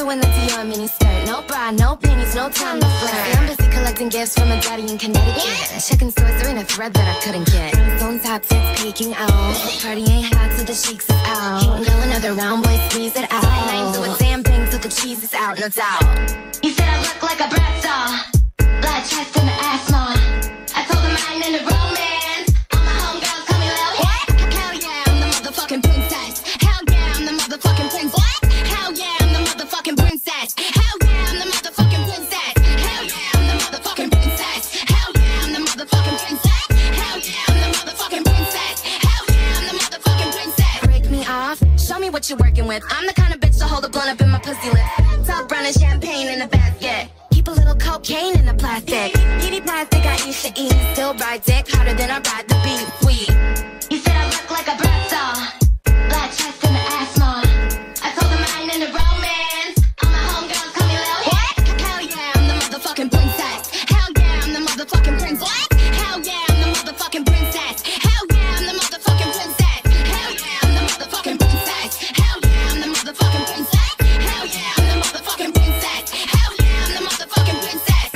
Polo in the Dior mini skirt. No bra, no panties, no time to flirt. I'm busy collecting gifts from a daddy in Connecticut. Checking stores, there ain't a thread that I couldn't get. Phone's hot, tits peeking out. Party ain't hot till the sheiks is out. Go another round, boy, squeeze it out. Night, do a damn thing till the cheese is out, no doubt. You said I look like a brat doll, blood chest and the asthma. I told him I ain't into romance. All my homegirls call me Lil What? Hell yeah, I'm the motherfucking princess. Hell yeah, I'm the motherfucking prince. What? Hell yeah, I'm the motherfucking princess. Hell yeah, I'm the motherfucking princess. Hell yeah, I'm the motherfucking princess. Hell yeah, I'm the motherfucking princess. Hell yeah, I'm the motherfucking princess. Hell yeah, I'm the motherfucking princess. Break me off, show me what you're working with. I'm the kind of bitch to hold a blunt up in my pussy lip. Top brown and champagne in a basket. Keep a little cocaine in the plastic. Kitty plastic, I used to eat. Still ride dick harder than I ride the beat. Sweet. You said I look like a brat doll, blood chest and the asthma. I told him I ain't into romance. All my homegirls call me Lil What? Hell yeah, I'm the motherfucking princess. Hell yeah, I'm the motherfucking prince. What? Hell yeah, I'm the motherfucking princess. Hell yeah, I'm the motherfucking princess. Hell yeah, I'm the motherfucking princess. Hell yeah, I'm the motherfucking princess. Hell yeah, I'm the motherfucking princess. Hell yeah, I'm the motherfucking princess.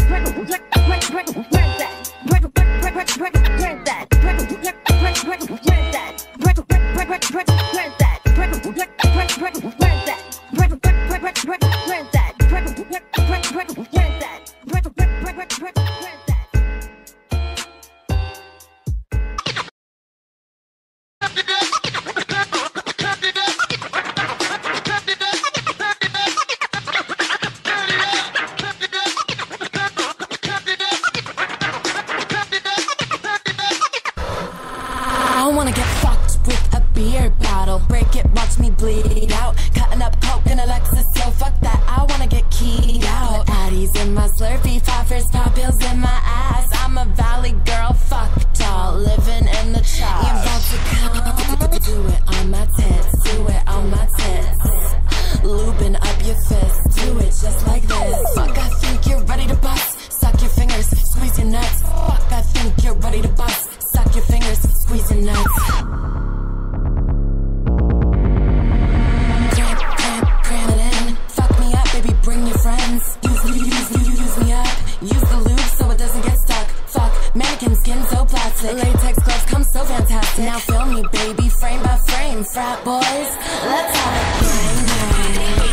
I wanna get fucked with a beer bottle. Break it, watch me bleed out. Cutting up coke in a Lexus, so fuck that. I wanna get keyed out. Addies in my Slurpee, poppers, pop pills in my ass. I'm a valley girl, fuck doll, living in the chalk. You about to come, do it on my tits, do it on my tits. Lubing up your fist, do it just like this. Fuck, I think you're ready to bust. Suck your fingers, squeeze your nuts. Fuck, I think you're ready to bust. Suck your fingers, squeeze your nuts. Cram it in. Fuck me up, baby, bring your friends. Use me up. Use the lube so it doesn't get stuck. Fuck, mannequin skin so plastic. Latex gloves come so fantastic. Now feel me, baby, frame by frame. Frat boys, let's have a gang bang.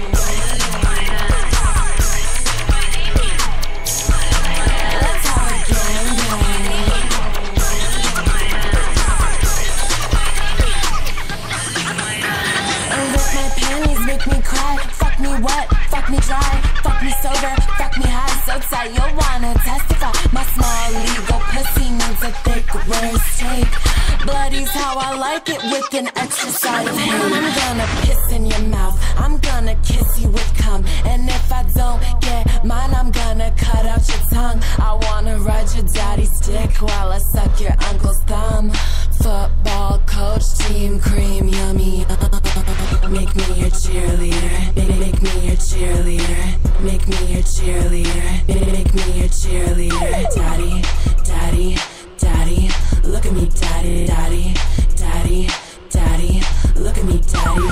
Make me cry, fuck me wet, fuck me dry, fuck me sober, fuck me high, so tight you'll wanna testify. My small legal pussy needs a thick worst take. Bloody's how I like it with an extra side of ham. I'm gonna piss in your mouth, I'm gonna kiss you with cum. And if I don't get mine, I'm gonna cut out your tongue. I wanna ride your daddy's dick while I suck your uncle's thumb. Football coach, team cream, yummy. Make me your cheerleader. Make me your cheerleader. Make me your cheerleader. Make me your cheerleader. Daddy, daddy, daddy. Look at me, daddy, daddy, daddy, daddy. Look at me, daddy.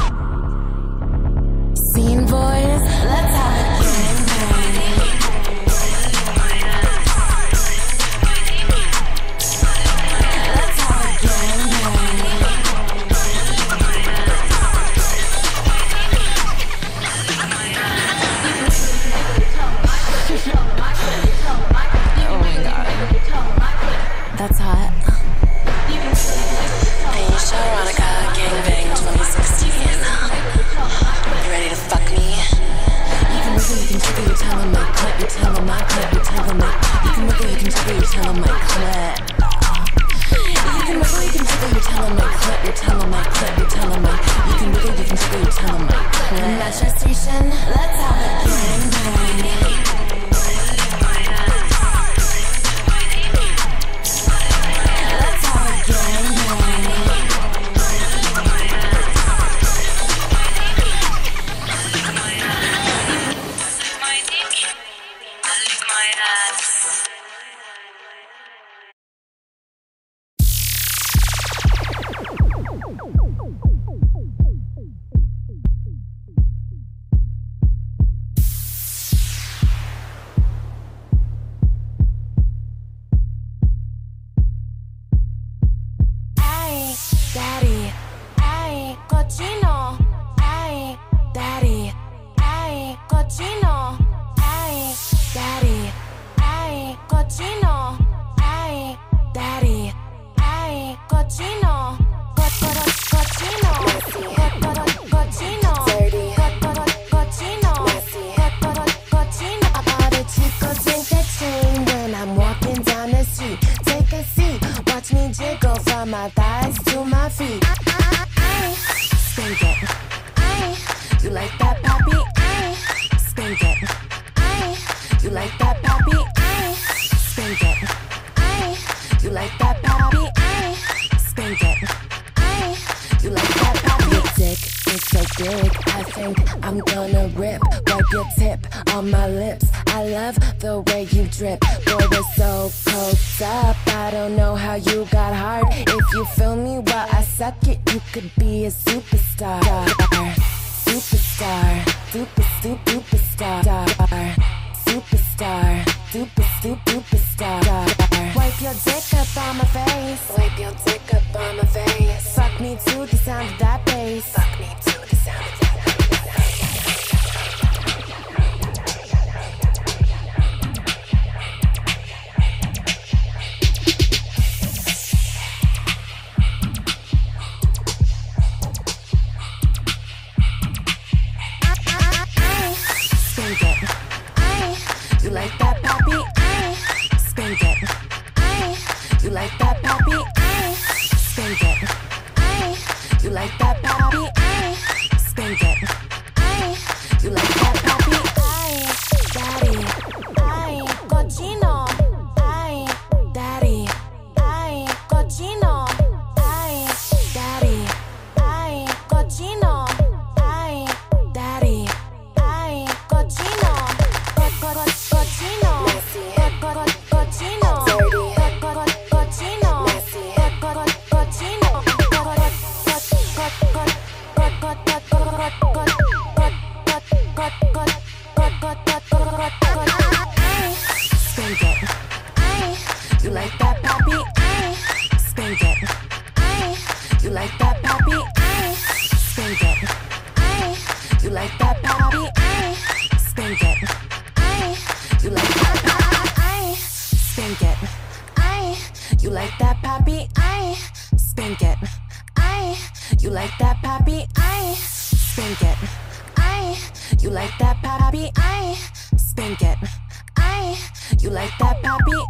Scene boys, let's have a gang bang. Let's have a gang bang. cochino, ay, daddy, ay, cochino, ay, daddy, ay, cochino, cochino, cochino, cochino. All the chicos think they're chain when I'm walking down the street. Take a seat, watch me jiggle from my thighs to my feet. Spank it, you like that, papi? Spank it, you like that, papi? Spank it, you like that, papi? Spank it, you like that, papi? Your dick is so big, I think I'm gonna rip. Wipe your tip on my lips. I love the way you drip. Boy, we're so coked up. I don't know how you got hard. If you feel me while I suck it, you could be a superstar. Superstar, superstar, superstar, superstar. Wipe your dick up on my face. Wipe your dick up on my face. Fuck me to the sound of that bass. Fuck me to the sound of that bass. You like that, papi? Spank it. You like that, papi? Spank it. You like that, papi? Spank it. You like that, papi? Daddy, cochino. Daddy, cochino. Daddy, cochino. Daddy, cochino. You like that, papi? Spank it. You like that, papi? Spank it. You like that, papi? Spank it. You like that, papi? Spank it. You like that, papi? Spank it. You like that, papi? Spank it. You like that, papi? Spank it. You like that, papi?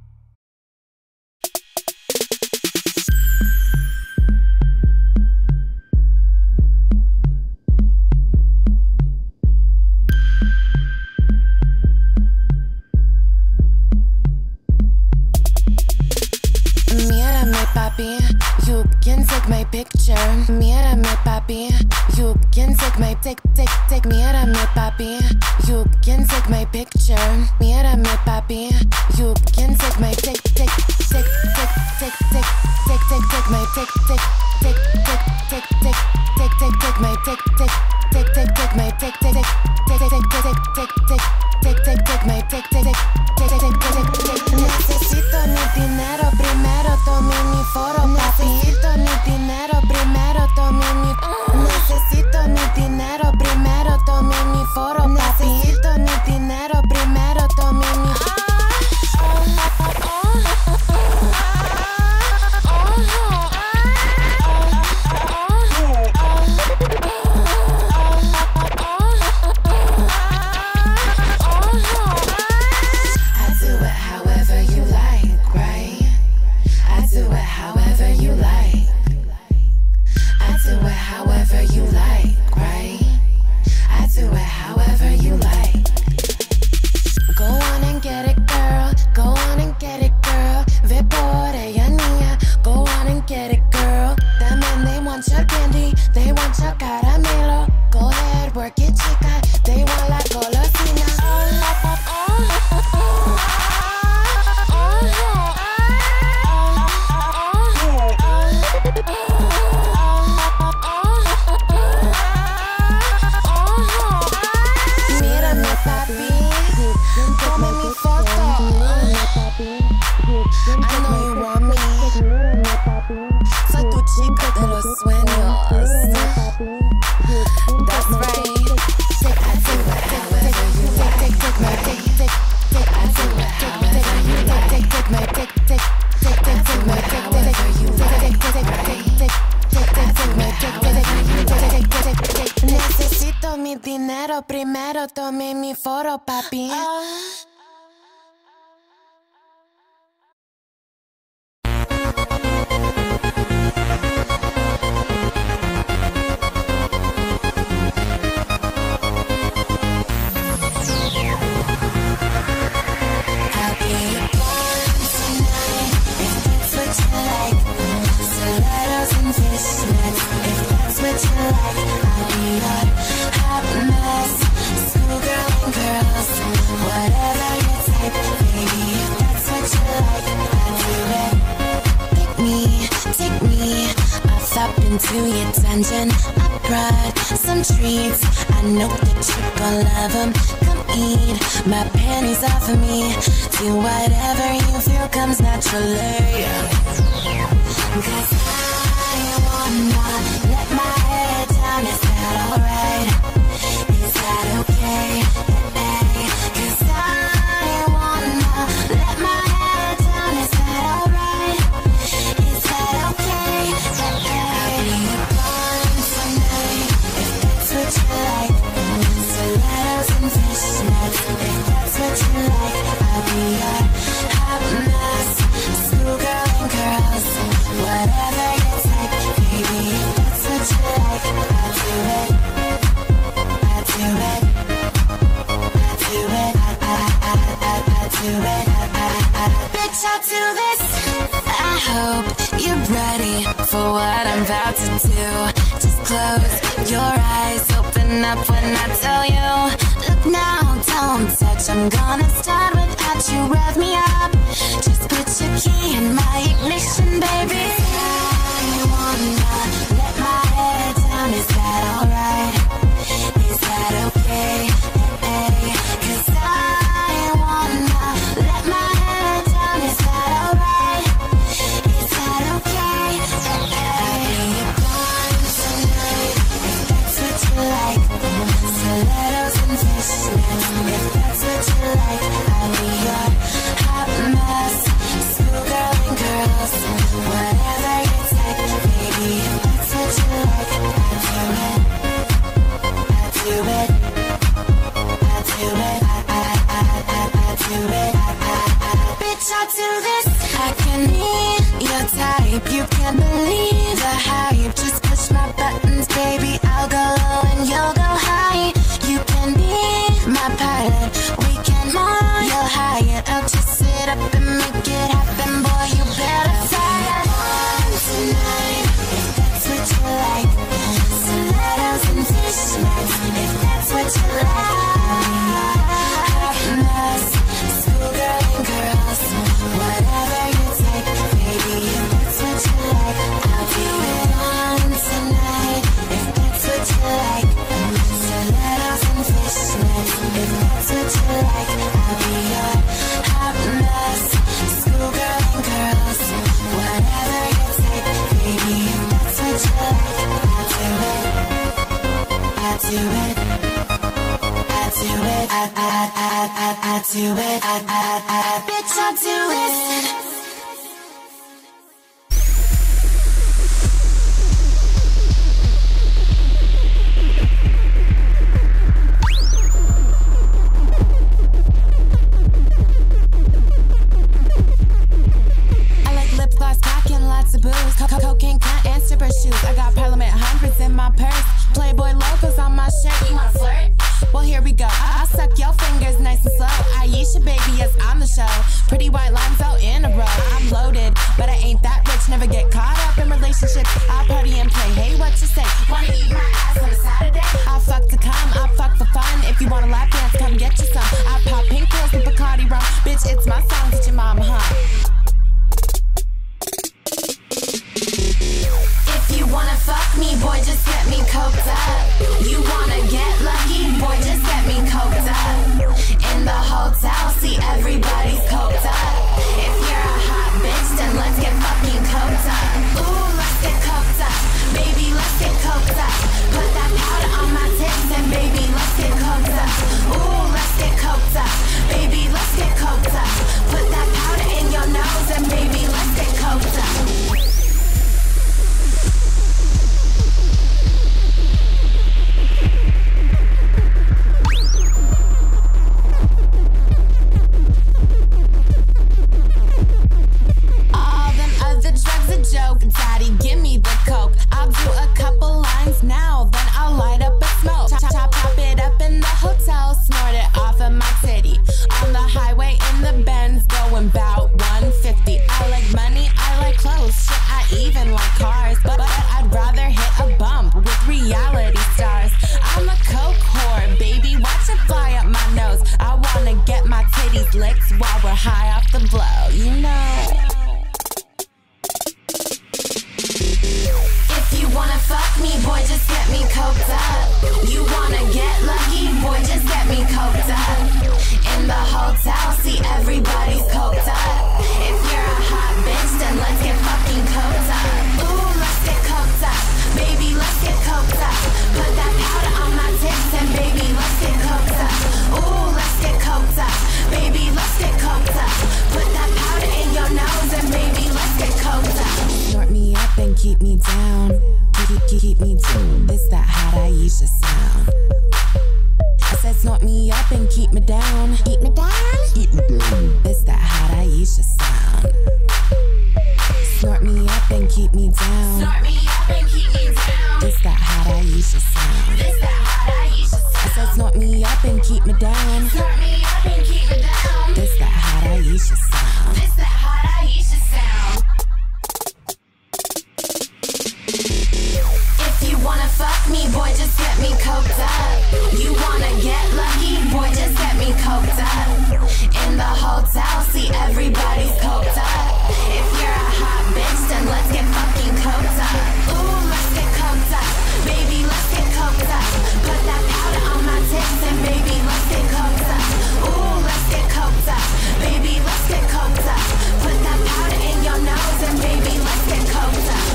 Mírame, papi, you can take my picture. Mírame, papi, you can take my take. Mírame, papi, you can take my picture. Mírame, papi, you can take my take my take my Necesito mi dinero primero, tome mi foro, papi. Necesito mi dinero primero, tome mi. Necesito mi dinero primero, tome mi foro, papi. Necesito mi dinero primero, tome mi. primero tomé mi foto, papi. Into your dungeon, I brought some treats. I know that you gon' love them. Come eat my panties off of me. Do whatever you feel comes naturally. Cause I wanna let my head down. Is that alright? Is that okay? Hey, cause I wanna let my head down. Is that alright? Is that okay? For what I'm about to do, just close your eyes, open up when I tell you. Look now, don't touch, I'm gonna start without you. Rev me up, just put your key in my ignition, baby. I wanna let my head down, is that alright? Is that okay? Hey, cause I wanna let my head down, is that alright? Is that okay? Stilettos and fishnets, if that's what you like, I'll be your hot mess. Schoolgirl and girls, whatever you take, baby, if that's what you like, I'll do it. I'll do it. I'll do it. I'll do it. Bitch, I'll do this. I can be your type, you can't believe the hype. Just push my buttons, baby, I'll go low and you'll go high. You can be my pilot, we can more. You'll hire, I'll just sit up and make it happen. Boy, you better fire on tonight, if that's what you like. Stilettos and fishnets, if that's what you like. Hot mess, schoolgirl and girls, whatever you take, baby, if that's what you like, I'll do it on tonight, if that's what you like. Stilettos and fishnets, if that's what you like, I'll be your hot mess. Schoolgirl and girls, whatever you take, baby, if that's what you like, I'll do it. I'll do it. I'll do it. I'll do it. Bitch, I'll do it. Cocaine, cunt, and stripper shoes. I got Parliament hundreds in my purse. Playboy logos on my shirt. You wanna flirt? Well, here we go. I'll suck your fingers nice and slow. Aisha, baby, yes, I'm the show. Pretty white lines out in a row. I'm loaded, but I ain't that rich. Never get caught up in relationships. I party and play. Hey, what you say? Wanna eat my ass on a Saturday? I fuck to come, I fuck for fun. If you wanna lap dance, come get you some. I pop pink pills and Bacardi rum. Bitch, it's my song, get your mama, huh? You wanna fuck me, boy, just get me coked up. You wanna get lucky, boy, just get me coked up. In the hotel, see everybody's coked up. If you're a hot bitch, then let's get fucking coked up. Ooh, let's get coked up. Baby, let's get coked up. Put that powder on my tits and baby, let's get coked up. Ooh, let's get coked up. Baby, let's get coked up. Put that powder in your nose and baby, let's get coked up. coked up. You wanna get lucky, boy, just get me coked up. In the hotel, see everybody's coked up. If you're a hot bitch, then let's get fucking coked up. Ooh, let's get coked up. Baby, let's get coked up. Put that powder on my tits and baby, let's get coked up. Ooh, let's get coked up. Baby, let's get coked up. Put that powder in your nose and baby, let's get coked up. Snort me up and keep me down. Keep me down. It's that hot Aisha sound. I said snort me up and keep me down. Keep me down. Keep me down. It's that hot Aisha sound. Snort me up and keep me down. Snort me up and keep me down. It's that hot Aisha sound. It's that hot Aisha sound. I said snort me up and keep me down. Snort me up and keep me down. It's that hot Aisha sound. It's that hot Aisha sound. If you wanna fuck me, boy, just get me coked up. You wanna get lucky, boy, just get me coked up. In the hotel, see everybody's coked up. If you're a hot bitch, then let's get fucking coked up. Ooh, let's get coked up. Baby, let's get coked up. Put that powder on my tits and baby, let's get coked up. Ooh, let's get coked up. Baby, let's get coked up. Put that powder in your nose and baby, let's get coked up.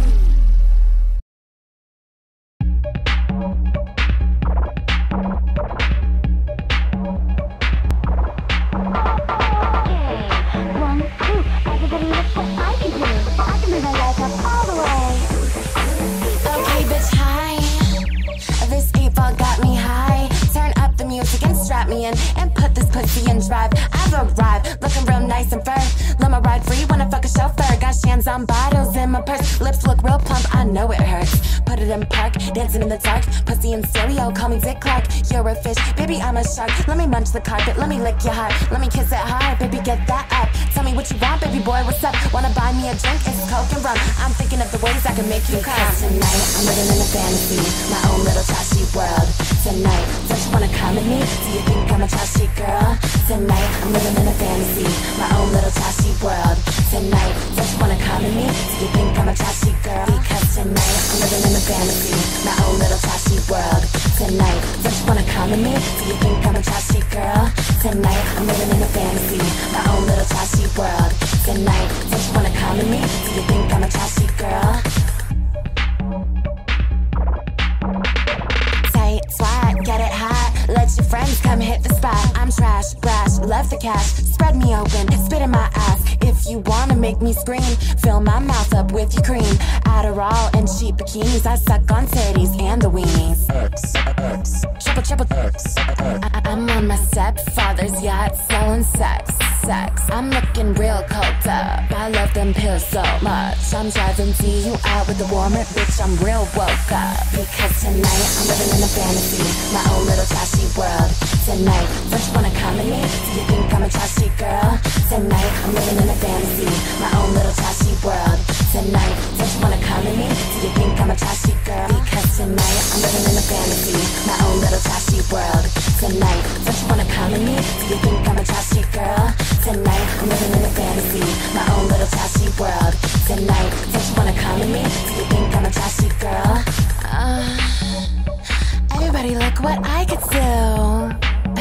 And put this pussy in drive. I've arrived, looking real nice and firm. Let my ride free when I fuck a chauffeur. Got shans on bottles in my purse. Lips look real plump, I know it hurts. Put it in park, dancing in the dark. Pussy in stereo, call me Dick Clark. You're a fish, baby, I'm a shark. Let me munch the carpet, let me lick your heart. Let me kiss it hard, baby, get that up. Tell me what you want, baby boy, what's up? Wanna buy me a drink? It's Coke and rum. I'm thinking of the ways I can make you cry. Tonight, I'm living in a fantasy, my own little trashy world. Tonight, don't you wanna come with me? Do you think I'm a trashy girl? Tonight, I'm living in a fantasy, my own little trashy world. Tonight, don't you wanna come with me? Do you think I'm a trashy girl? Because tonight, I'm living in a fantasy, my own little trashy world. Tonight, don't you wanna come with me? Do you think I'm a trashy girl? Tonight, I'm living in a fantasy, my own little trashy world. Tonight, don't you wanna come with me? Do you think I'm a trashy girl? Tight swag, get it hot. Let your friends come hit the spot. I'm trash, brash, love the cash. Spread me open, spit in my ass. If you wanna make me scream, fill my mouth up with your cream. Adderall and cheap bikinis, I suck on titties and the weenies. Triple X. I'm on my stepfather's yacht selling sex. I'm looking real coked up. I love them pills so much. I'm driving you out with a warmer bitch. I'm real woke up. Because tonight I'm living in a fantasy, my own little trashy world. Tonight, don't you wanna come with me? Do you think I'm a trashy girl? Tonight I'm living in a fantasy, my own little trashy world. Tonight, don't you wanna come with me? Do you think I'm a trashy girl? Because tonight I'm living in a fantasy, my own little trashy world. Tonight, don't you wanna come with me? Do you think I'm a trashy girl? Tonight, I'm living in a fantasy, my own little trashy world. Tonight, don't you wanna come with me? Do you think I'm a trashy girl? Everybody look what I could do.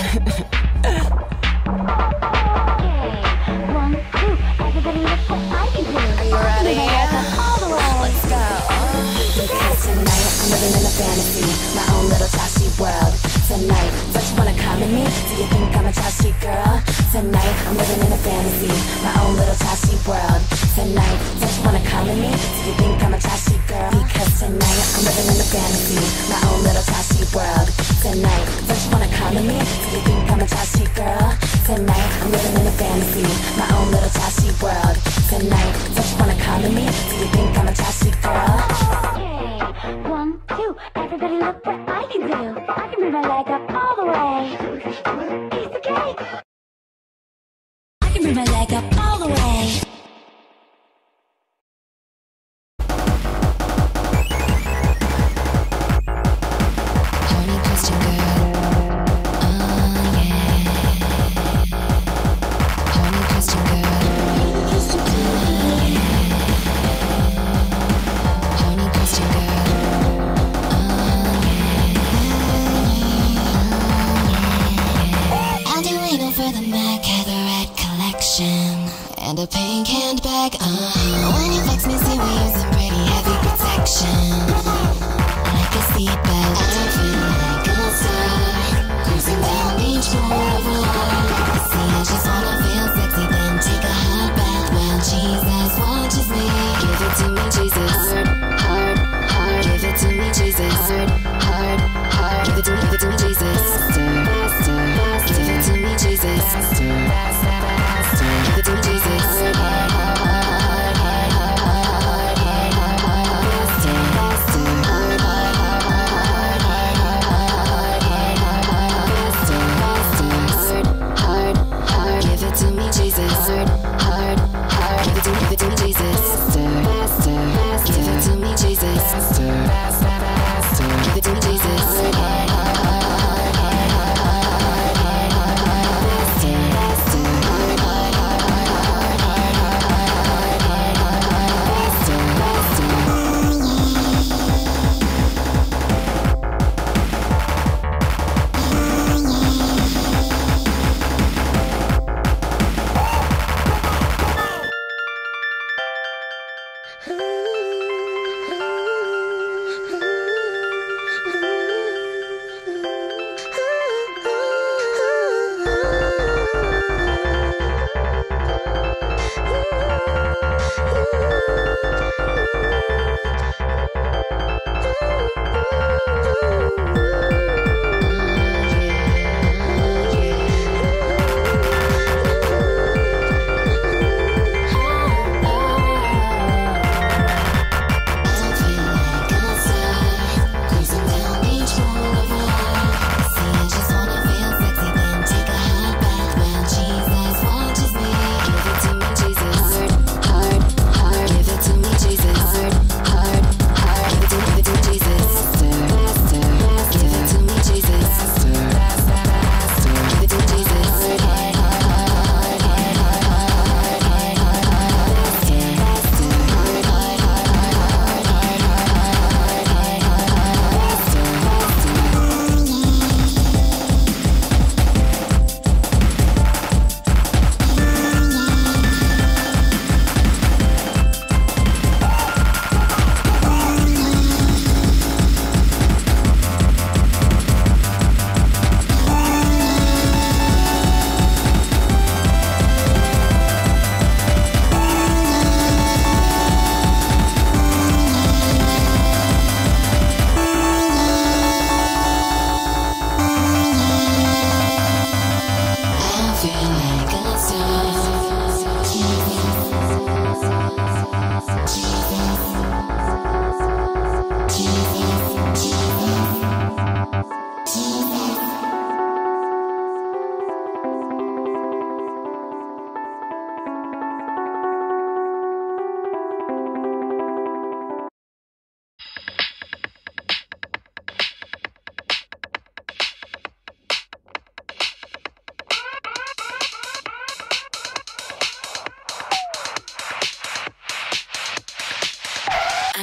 Are you ready? Let's go. Because tonight I'm living in a fantasy, my own little trashy world. Tonight, don't you wanna come with me? Do you think I'm a trashy girl? Tonight, I'm living in a fantasy, my own little trashy world. Tonight, don't you wanna come with me? Do you think I'm a trashy girl? Because tonight, I'm living in a fantasy, my own little trashy world. Tonight, don't you wanna come with me? Do you think I'm a trashy girl? Tonight, I'm living in a fantasy, my own little trashy world. Tonight, don't you wanna come with me? Do you think I'm a trashy girl? Okay, 1, 2, everybody look what I can do. I can move my leg up all the way. Piece of cake. I can move my leg up all the way.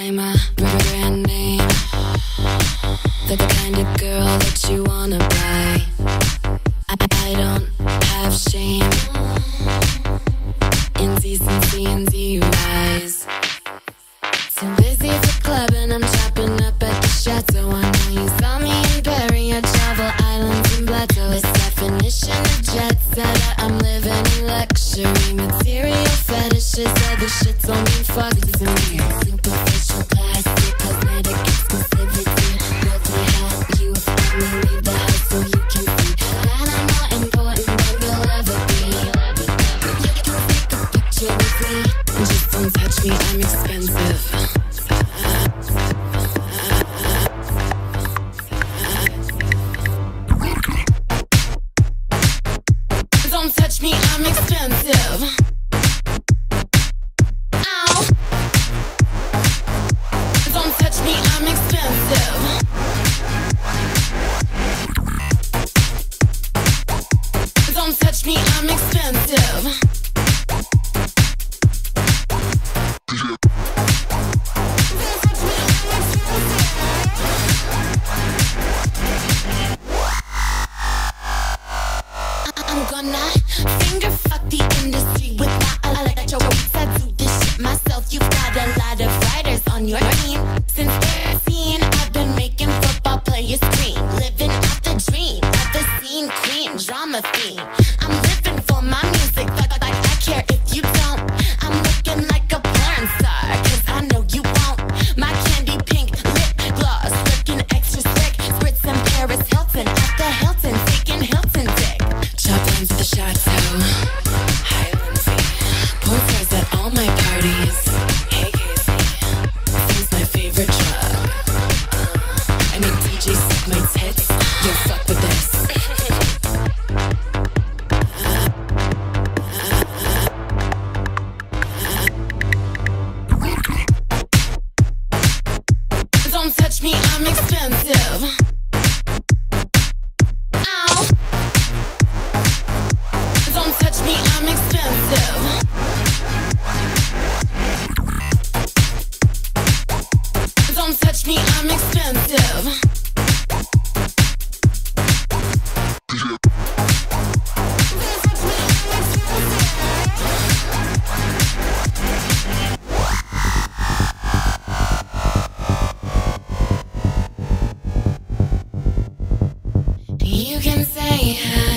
buy my brand name. The kind of girl that you wanna buy. I don't have shame in decency and DUIs. Too busy for clubbing, I'm chopping up at the chateau. I know you saw me in Paris, I travel islands and plateaus. This definition of jet setter, I'm living in luxury. Material fetishes, other shit don't mean fuck to me. Superficial plastic, cosmetic exclusivity. Multi-hat, you only leave the house so you can see that I'm more important than you'll ever be. You can take a picture with me, just don't touch me, I'm expensive. Don't touch me, I'm expensive. Ow. Don't touch me, I'm expensive. Don't touch me, I'm expensive. I'm gonna finger fuck the industry with my electro beats. I do this shit myself. You've got a lot of writers on your team. Since 13, I've been making football players scream. Living out the dream of the scene queen, drama theme. I'm living for my music, like I care if you don't. I'm looking like a porn star, cause I know you won't. My candy pink lip gloss, looking extra slick. Spritz and Paris Hilton at the Hilton, taking Hilton dick. Chop lines at the chateau, Highland Sea. Porters at all my parties. Hey Casey, Sam's my favorite drug. I make DJs suck my tits. Yo, fuck with this. Don't touch me, I'm expensive. Ow. Don't touch me, I'm expensive. Don't touch me, I'm expensive. You can say